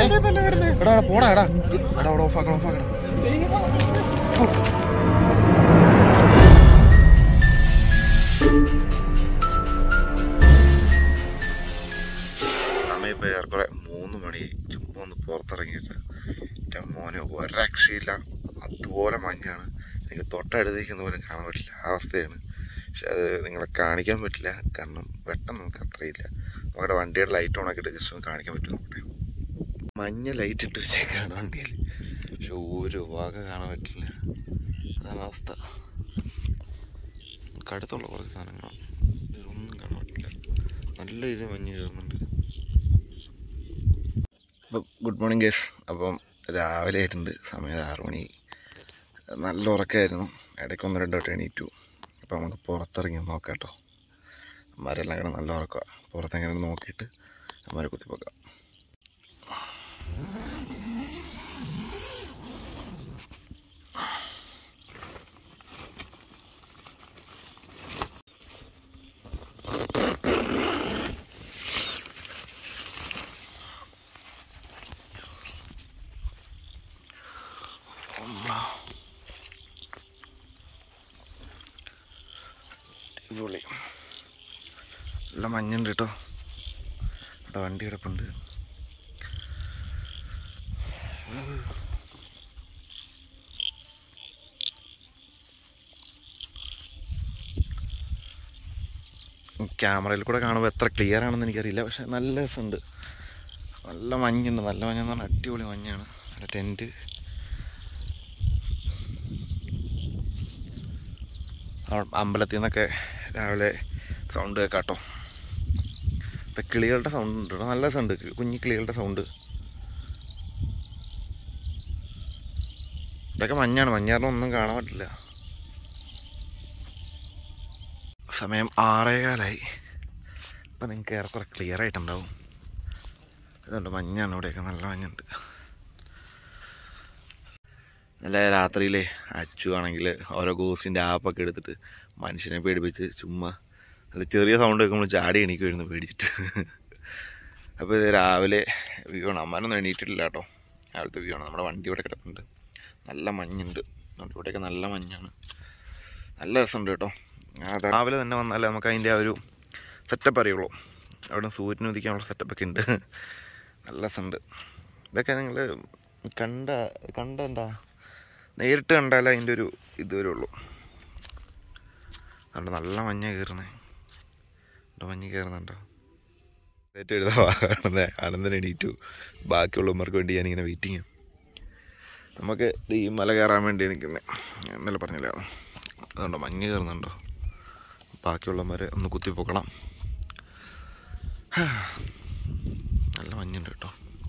പോടാ എടാ എടാ അവിടെ ഓഫാക്കണം ഓഫാക്കണം. സമയം ഇപ്പോൾ ഏറെക്കുറെ 3 മണി. ചുമ്മാ ഒന്ന് പുറത്തിറങ്ങിയിട്ട് എൻ്റെ മോനെ ഒരക്ഷയില്ല, അതുപോലെ മഞ്ഞാണ്. എനിക്ക് തൊട്ടടുത്തേക്കുന്ന പോലും കാണാൻ പറ്റില്ല, ആ അവസ്ഥയാണ്. പക്ഷെ അത് നിങ്ങളെ കാണിക്കാൻ പറ്റില്ല, കാരണം വെട്ടം നമുക്ക് അത്രയില്ല. നമ്മുടെ വണ്ടിയുടെ ലൈറ്റ് ഓൺ ആക്കിയിട്ട് ജസ്റ്റ് ഒന്ന് കാണിക്കാൻ പറ്റും. നമ്മുടെ മഞ്ഞ ലൈറ്റ് ഇട്ട് വെച്ചേക്കാണ് വണ്ടിയിൽ, പക്ഷെ ഒരു വക കാണാൻ പറ്റില്ല. അതാണ് അവസ്ഥ. കടുത്തുള്ള കുറച്ച് സാധനങ്ങളാണ്, ഇതൊന്നും കാണാൻ പറ്റില്ല. നല്ല ഇത് മഞ്ഞ് കയറുന്നുണ്ട്. അപ്പം ഗുഡ് മോർണിംഗ് ഗൈസ്. അപ്പം രാവിലെ ആയിട്ടുണ്ട്, സമയം 6 മണി. നല്ല ഉറക്കമായിരുന്നു, ഇടയ്ക്ക് 1-2 വട്ടം എണീറ്റു. അപ്പോൾ നമുക്ക് പുറത്തിറങ്ങി നോക്കാം കേട്ടോ. അമ്മമാരെല്ലാം കൂടെ നല്ല ഉറക്കുക. പുറത്തെങ്ങനെ നോക്കിയിട്ട് അമ്മമാരെ കുത്തിപ്പോക്കാം. അടിപൊളി, നല്ല മഞ്ഞുണ്ട് കേട്ടോ. ഇവിടെ വണ്ടി കിടപ്പുണ്ട്. ക്യാമറയിൽ കൂടെ കാണുമ്പോൾ എത്ര ക്ലിയർ ആണെന്ന് എനിക്കറിയില്ല, പക്ഷെ നല്ല രസമുണ്ട്. നല്ല മഞ്ഞുണ്ട്, നല്ല മഞ്ഞെന്ന് പറഞ്ഞാൽ അടിപൊളി മഞ്ഞാണ്. നല്ല ടെൻറ്റ്. അമ്പലത്തിൽ നിന്നൊക്കെ രാവിലെ സൗണ്ട് കേൾക്കാട്ടോ. ഇപ്പം കിളികളുടെ സൗണ്ട് ഉണ്ട് കേട്ടോ, നല്ല സൗണ്ട്, കുഞ്ഞി കിളികളുടെ സൗണ്ട്. ഇതൊക്കെ മഞ്ഞാണ്, മഞ്ഞാറിന് ഒന്നും കാണാൻ പറ്റില്ല. സമയം 6:15. ഇപ്പം നിങ്ങൾക്ക് ഏറെക്കുറെ ക്ലിയർ ആയിട്ടുണ്ടാവും. ഇതുണ്ട്, മഞ്ഞാണ് ഇവിടെയൊക്കെ, നല്ല മഞ്ഞുണ്ട്. നല്ല രാത്രിയിലെ അച്ചു ആണെങ്കിൽ ഓരോ ഗോസിൻ്റെ ആപ്പൊക്കെ എടുത്തിട്ട് മനുഷ്യനെ പേടിപ്പിച്ച് ചുമ്മാ നല്ല ചെറിയ സൗണ്ട് കേൾക്കുമ്പോൾ ചാടി എണീക്കുമായിരുന്നു പേടിച്ചിട്ട്. അപ്പോൾ ഇത് രാവിലെ വ്യൂ ആണ്. അമ്മാനൊന്നും എണീറ്റിട്ടില്ല കേട്ടോ. രാവിലത്തെ വ്യൂ ആണ്. നമ്മുടെ വണ്ടി ഇവിടെ കിടപ്പുണ്ട്, നല്ല മഞ്ഞുണ്ട്. വണ്ടി ഇവിടെയൊക്കെ നല്ല മഞ്ഞാണ്, നല്ല രസമുണ്ട് കേട്ടോ. രാവിലെ തന്നെ വന്നാലേ നമുക്ക് അതിൻ്റെ ആ ഒരു സെറ്റപ്പ് അറിയുള്ളൂ. അവിടെ സൂര്യൻ ഉദിക്കാനുള്ള സെറ്റപ്പൊക്കെ ഉണ്ട്, നല്ല രസമുണ്ട്. ഇതൊക്കെ നിങ്ങൾ കണ്ട എന്താ നേരിട്ട് കണ്ടാലേ അതിൻ്റെ ഒരു ഇത് വരുള്ളൂ. അതുകൊണ്ട് നല്ല മഞ്ഞ കയറണേ, മഞ്ഞ് കയറുന്നുണ്ടോ? ഏറ്റവും എഴുതാ ആനന്ദൻ എണീറ്റു. ബാക്കിയുള്ളവർക്ക് വേണ്ടി ഞാനിങ്ങനെ വെയിറ്റിങ്. നമുക്ക് ഈ മല കയറാൻ വേണ്ടി നിൽക്കുന്നത്, ഇന്നലെ പറഞ്ഞില്ല. അതുകൊണ്ടോ മഞ്ഞ് കയറുന്നുണ്ടോ? ബാക്കിയുള്ളവന്മാരെ ഒന്ന് കുത്തിപ്പൊക്കണം. നല്ല മഞ്ഞുണ്ട് കേട്ടോ.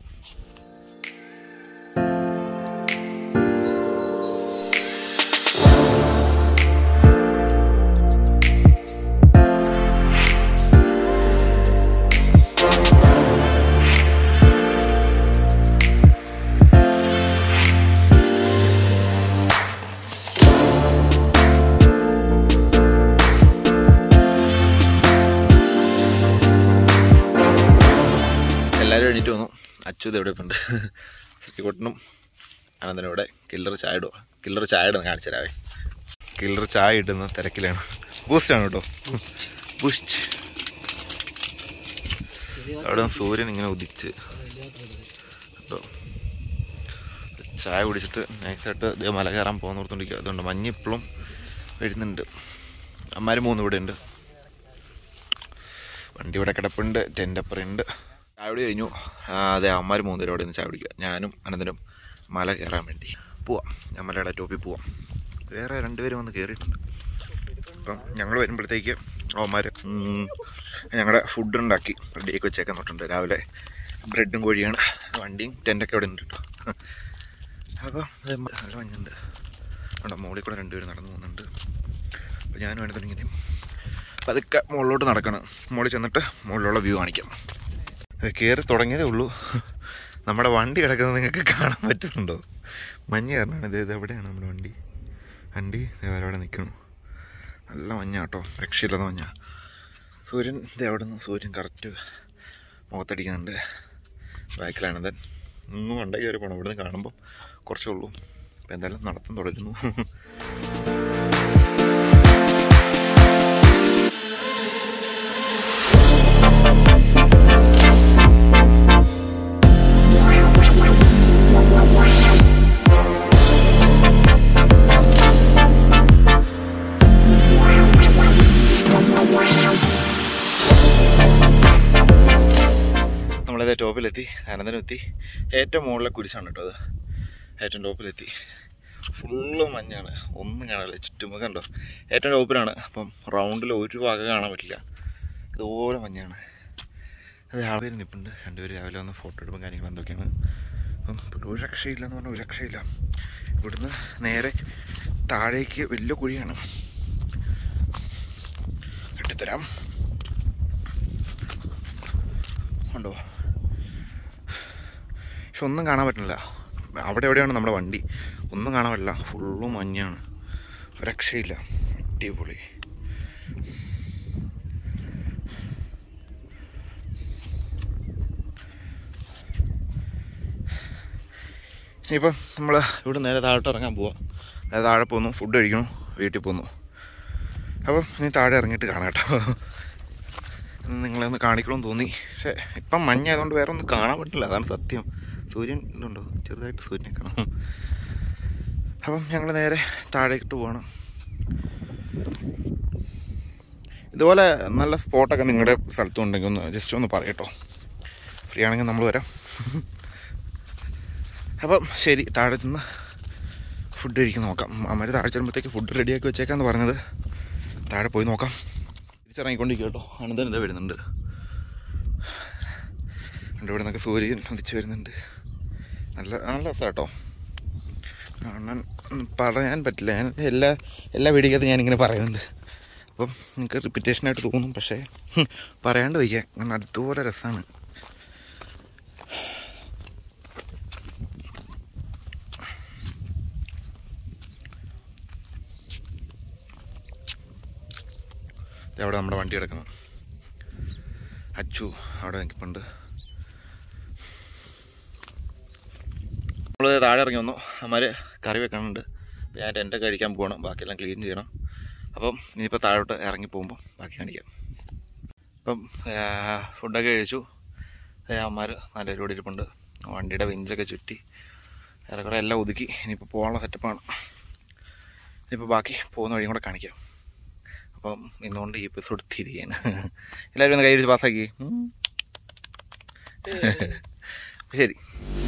എല്ലാവരും എണീറ്റ് വന്നു. അച്യുത് എവിടെ ഉണ്ട്? ശ്രീകുട്ടനും അനന്തനും ഇവിടെ കില്ലർ ചായ ഇടുക. കില്ലർ ചായ ഇടുന്ന കാണിച്ചു തരാവേ. കില്ലർ ചായ ഇടുന്ന തിരക്കിലാണ്. ബൂസ്റ്റാണ് കേട്ടോ, ബൂസ്റ്റ്. അവിടെ സൂര്യൻ ഇങ്ങനെ ഉദിച്ച് കേട്ടോ. ചായ കുടിച്ചിട്ട് നൈസായിട്ട് ഇതേ മല കയറാൻ പോകുന്ന ഓർത്തുകൊണ്ടിരിക്കുക. അതുകൊണ്ട് മഞ്ഞ് ഇപ്പോഴും വരുന്നുണ്ട്. അമ്മാർ 3 ഇവിടെ ഉണ്ട്. വണ്ടി ഇവിടെ കിടപ്പുണ്ട്, ടെൻ്റ് അപ്പുറമുണ്ട്. ചായ കുടി കഴിഞ്ഞു. അതെ, അമ്മമാർ 3 പേരും അവിടെ നിന്ന് ചായ കുടിക്കുക. ഞാനും അനന്തനും മല കയറാൻ വേണ്ടി പോവാം. ഞാൻ മലയുടെ ടോപ്പിൽ പോവാം. വേറെ 2 പേരും വന്ന് കയറിയിട്ടുണ്ട്. അപ്പം ഞങ്ങൾ വരുമ്പോഴത്തേക്ക് അവന്മാർ ഞങ്ങളുടെ ഫുഡ് ഉണ്ടാക്കി റെഡിയൊക്കെ വെച്ചേക്കാൻ തൊട്ടുണ്ട്. രാവിലെ ബ്രെഡും കോഴിയാണ്. വണ്ടിയും ടെൻ്റൊക്കെ അവിടെ ഉണ്ട് കേട്ടോ. അപ്പം നല്ല മഞ്ഞുണ്ട്. അവിടെ മുകളിൽ കൂടെ 2 പേര് നടന്നു പോകുന്നുണ്ട്. അപ്പോൾ ഞാൻ വേണമെന്നുണ്ടെങ്കിൽ പതുക്കെ മുകളിലോട്ട് നടക്കണം. മുകളിൽ ചെന്നിട്ട് മുകളിലുള്ള വ്യൂ കാണിക്കാം. അത് കയറി തുടങ്ങിയതേ ഉള്ളൂ. നമ്മുടെ വണ്ടി കിടക്കുന്നത് നിങ്ങൾക്ക് കാണാൻ പറ്റുന്നുണ്ടോ? മഞ്ഞ് കാരണമാണ്. ഇത് എവിടെയാണ് നമ്മുടെ വണ്ടി അവിടെ നിൽക്കണം. നല്ല മഞ്ഞാട്ടോ, രക്ഷയില്ലാത്ത മഞ്ഞ. സൂര്യൻ ഇത് എവിടെ നിന്ന് സൂര്യൻ കറക്റ്റ് മുഖത്തടിക്കുന്നുണ്ട്. ബാക്കിലാണത്. ഒന്നും വണ്ടി കയറി പോകണം. ഇവിടുന്ന് കാണുമ്പോൾ കുറച്ചേ ഉള്ളൂ. അപ്പോൾ എന്തായാലും നടത്തം തുടരുന്നു. നമ്മളിത് ടോപ്പിലെത്തി, അനന്തരമെത്തി. ഏറ്റവും മുകളിലെ കുരിശാണ് കേട്ടോ അത്. ഏറ്റവും ടോപ്പിലെത്തി. ഫുള്ള് മഞ്ഞാണ്, ഒന്നും കാണാനില്ല. ചുറ്റുമുഖം കണ്ടോ, ഏറ്റവും ടോപ്പിലാണ്. അപ്പം റൗണ്ടിൽ ഒരു ഭാഗം കാണാൻ പറ്റില്ല, ഇതുപോലെ മഞ്ഞാണ്. അത് ആൾക്കാർ നിൽപ്പുണ്ട്. രണ്ടുപേർ രാവിലെ വന്ന് ഫോട്ടോ എടുപ്പും കാര്യങ്ങളും എന്തൊക്കെയാണ്. അപ്പം ഒരു രക്ഷയില്ല എന്ന് പറഞ്ഞാൽ ഒരു രക്ഷയില്ല. ഇവിടുന്ന് നേരെ താഴേക്ക് വലിയ കുഴിയാണ്. ഇട്ടുതരാം ഉണ്ടോ, പക്ഷെ ഒന്നും കാണാൻ പറ്റുന്നില്ല. അവിടെ എവിടെയാണ് നമ്മുടെ വണ്ടി, ഒന്നും കാണാൻ പറ്റില്ല. ഫുള്ളും മഞ്ഞാണ്, രക്ഷയില്ല. അടിപൊളി. ഇനിയിപ്പം നമ്മൾ ഇവിടെ നേരെ താഴോട്ട് ഇറങ്ങാൻ പോവാം. അതായത് താഴെ പോന്നു, ഫുഡ് കഴിക്കണം, വീട്ടിൽ പോന്നു. അപ്പം ഇനി താഴെ ഇറങ്ങിയിട്ട് കാണാം കേട്ടോ. നിങ്ങളെ ഒന്ന് കാണിക്കണമെന്ന് തോന്നി. പക്ഷേ ഇപ്പം മഞ്ഞായതുകൊണ്ട് വേറെ ഒന്നും കാണാൻ പറ്റില്ല, അതാണ് സത്യം. സൂര്യൻ ഇതുണ്ടോ, ചെറുതായിട്ട് സൂര്യനെ കാണാം. അപ്പം ഞങ്ങൾ നേരെ താഴേക്കിട്ട് പോകണം. ഇതുപോലെ നല്ല സ്പോട്ടൊക്കെ നിങ്ങളുടെ സ്ഥലത്തും ഉണ്ടെങ്കിൽ ഒന്ന് ജസ്റ്റ് ഒന്ന് പറയട്ടോ. ഫ്രീ ആണെങ്കിൽ നമ്മൾ വരാം. അപ്പം ശരി, താഴെ ചെന്ന് ഫുഡ് കഴിക്കാൻ നോക്കാം. അമ്മ താഴെ ചെല്ലുമ്പോഴത്തേക്ക് ഫുഡ് റെഡിയാക്കി വെച്ചേക്കാന്ന് പറഞ്ഞത്. താഴെ പോയി നോക്കാം. തിരിച്ചിറങ്ങിക്കൊണ്ടിരിക്കും കേട്ടോ. അനന്തൻ ഇതാ വരുന്നുണ്ട്. ഇവിടെ നിന്നൊക്കെ സൂര്യൻ ഉദിച്ച് വരുന്നുണ്ട്. നല്ല നല്ല രസം കേട്ടോ കാണാൻ. പറയാൻ പറ്റില്ല. ഞാൻ എല്ലാ വീഡിയോക്കകത്തും ഞാനിങ്ങനെ പറയുന്നുണ്ട്. അപ്പം നിങ്ങൾക്ക് റിപ്പീറ്റേഷനായിട്ട് തോന്നും, പക്ഷേ പറയാണ്ട് വയ്ക്കാം. കാരണം അതുപോലെ രസമാണ്. അവിടെ നമ്മുടെ വണ്ടി കിടക്കുന്നു. അച്ചു അവിടെ നിൽക്കുന്നുണ്ട്. നമ്മൾ താഴെ ഇറങ്ങി വന്നു. അമ്മമാർ കറി വെക്കണുണ്ട്. ഞാൻ ടെൻ്റ് കഴിക്കാൻ പോകണം, ബാക്കിയെല്ലാം ക്ലീൻ ചെയ്യണം. അപ്പം ഇനിയിപ്പോൾ താഴോട്ട് ഇറങ്ങി പോകുമ്പോൾ ബാക്കി കാണിക്കാം. അപ്പം ഫുഡൊക്കെ കഴിച്ചു. അമ്മമാർ നല്ല പരിപാടി ഇരിപ്പുണ്ട്. വണ്ടിയുടെ വെഞ്ചൊക്കെ ചുറ്റി ഏറെക്കുറെ എല്ലാം ഒതുക്കി. ഇനിയിപ്പോൾ പോകാനുള്ള സെറ്റപ്പാണ്. ഇനിയിപ്പോൾ ബാക്കി പോകുന്ന വഴിയും കൂടെ കാണിക്കാം. അപ്പം ഇന്നുകൊണ്ട് ഈ എപ്പിസോഡ് തിരിയാണ്. എല്ലാവരും ഒന്ന് കൈ പിടിച്ച് പാസ്സാക്കി. ശരി.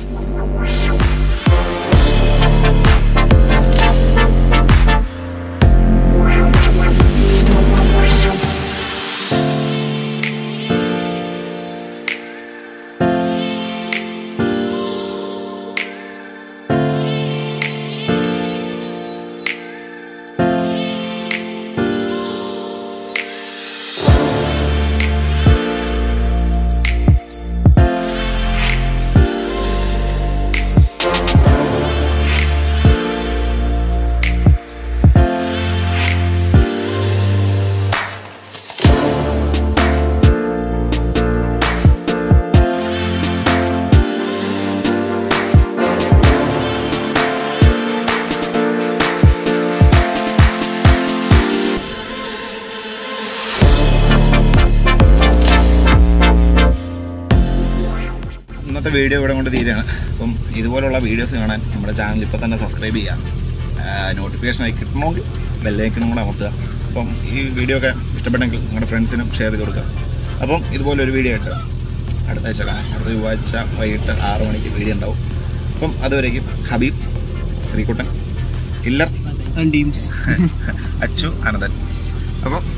ഇന്നത്തെ വീഡിയോ ഇവിടെ കൊണ്ട് തീരുകയാണ്. അപ്പം ഇതുപോലുള്ള വീഡിയോസ് കാണാൻ നമ്മുടെ ചാനൽ ഇപ്പോൾ തന്നെ സബ്സ്ക്രൈബ് ചെയ്യുക. നോട്ടിഫിക്കേഷനായി കിട്ടണമെങ്കിൽ ബെല്ലൈക്കണും കൂടെ അമർത്തുക. അപ്പം ഈ വീഡിയോ ഒക്കെ ഇഷ്ടപ്പെട്ടെങ്കിൽ നിങ്ങളുടെ ഫ്രണ്ട്സിനും ഷെയർ ചെയ്ത് കൊടുക്കുക. അപ്പം ഇതുപോലൊരു വീഡിയോ ആയിട്ട് അടുത്ത ആഴ്ച കാണാം. അടുത്ത ചൊവ്വാഴ്ച വൈകിട്ട് 6 മണിക്ക് വീഡിയോ ഉണ്ടാവും. അപ്പം അതുവരേക്കും ഹബീബ്, ശ്രീകുട്ടൻ, ഇല്ലർ, അച്ചു, അനന്തൻ. അപ്പം